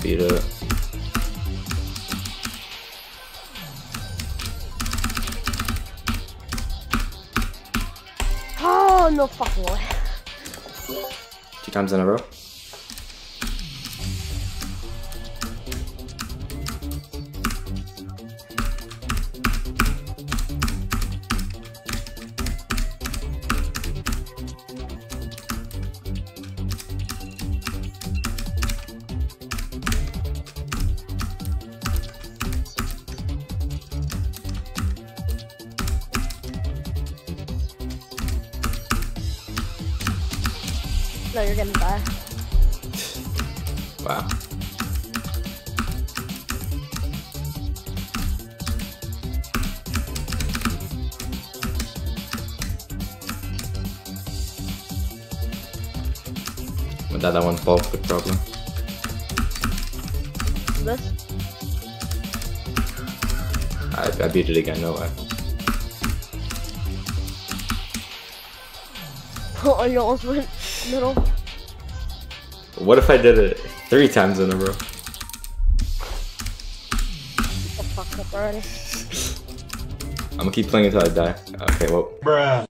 beat it. Oh, no fucking way. 2 times in a row. No, you're gonna die. Wow. Without that one fall, good problem. This? I beat it again, no way. Oh, you almost went middle. What if I did it 3 times in a row? The fuck up already. I'm gonna keep playing until I die. Okay, well. Bruh.